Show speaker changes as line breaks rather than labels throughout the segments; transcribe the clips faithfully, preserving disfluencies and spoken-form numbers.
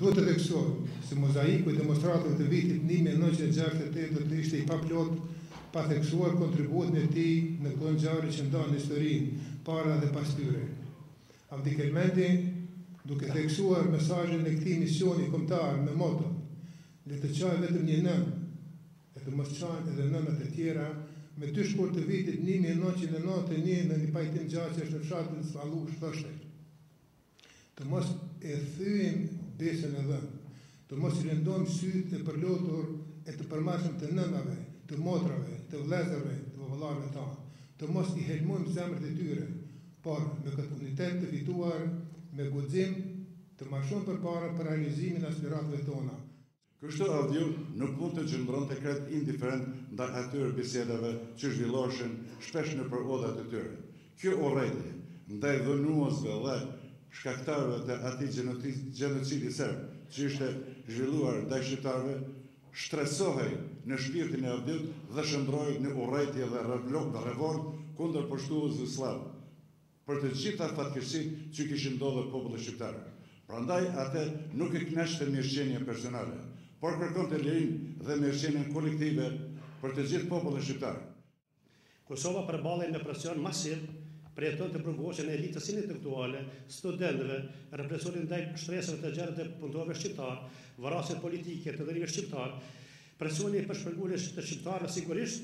Duhet të theksojmë se mozaiku i demonstratave të vitit një mijë e nëntëqind e gjashtëdhjetë e tetë do të ishte i paplot pa theksuar kontributin e tij në këtë ngjarje që ndan historinë para dhe pas tyre. Abdikelmendi, duke theksuar mesazhin e këtij misioni kombëtar me moton le të çojë vetëm një nën e të mos çojnë edhe nënat e tjera, me dy shkurt të vitit një mijë e nëntëqind e nëntëdhjetë e një në një pajtim gjaçësh në fshatin Svallush thoshte: të mos e thyejm besën e dhënë, të mos i lëndojmë sytë e përlotur e të përmashëm të nënave, të motrave, të vëllezërve, të vëllarëve tanë, të mos i helmojmë zemrat e tyre, por me këtë unitet të fituar, me guxim të marshojmë përpara për realizimin e aspiratave tona.
Kështu Avdiu nuk mund të qëndronte krejt indiferent ndaj atyre bisedave që zhvilloheshin shpesh nëpër odhat e tyre. Kjo urrëtie ndaj dhënuesve dhe shkaktarëve të atij gjenocidi serb që ishte zhvilluar ndaj shqiptarëve shtresohej në shpirtin e Avdiut dhe shndroi në urrëtie dhe revolt kundër poshtuesve slav për të gjitha fatkeqësitë që kishin ndodhur popullit shqiptar. Prandaj atë nuk e kënaqte mirëqenien personale, por kërkonte lirinë dhe mirëqenien kolektive për të gjithë popullin shqiptar.
Kosova përballej me presion masiv për jeton të burgosën e elitës intelektuale, studentëve, represionin ndaj shtresave të gjerë të punëtorëve shqiptar, varrasje politike të dhënive shqiptar, presioni për shpërngulje të shqiptarëve sigurisht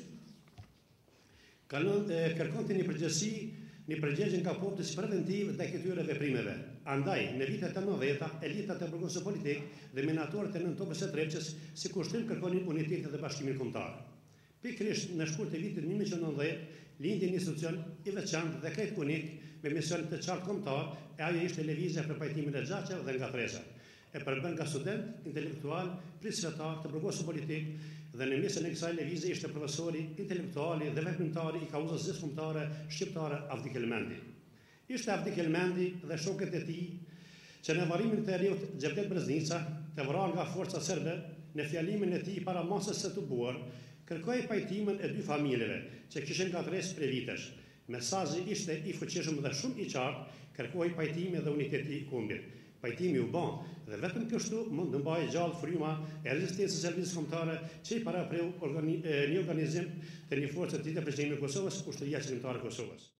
kërkonte një përgjegjësi, një përgjigje nga populli preventiv ndaj këtyre veprimeve. Andaj, në vitet e nëntëdhjetë, elitat e burgosë politik dhe menatorët e nëntokës së Trepçës si kushtim kërkonin unitetin dhe bashkimin kombëtar. Pikërisht në shkurt e vitit një mijë e nëntëqind e nëntëdhjetë, lindi një institucion i veçantë dhe krejt unik me mision të qartë kombëtar, e ajo ishte lëvizja për pajtimin e xhaçeve dhe nga thresa. E përbën nga student, intelektual, prisvetar të burgosë politik dhe në mesën e kësaj lëvizje ishte profesori, intelektuali dhe veprimtari i kauzës zëshkombëtare shqiptare Avdikelmendi. Ishte Avdikelmendi dhe shokët e tij që në varrimin të eriut Xhevdet Breznica, të vrarë nga forca serbe, në fjalimin e tij para masës së tubuar, kërkoi pajtimin e dy familjeve që kishin gatresë prej vitesh. Mesazhi ishte i fuqishëm dhe shumë i qartë, kërkoi pajtimin dhe uniteti i kombit. Pajtimi u bë dhe vetëm kështu mund të mbajë gjallë fryma e rezistencës së lëvizjes kombëtare që i parapreu një organizim të një force të ditë presidenti i Kosovës, Ushtria Qendrore e Kosovës.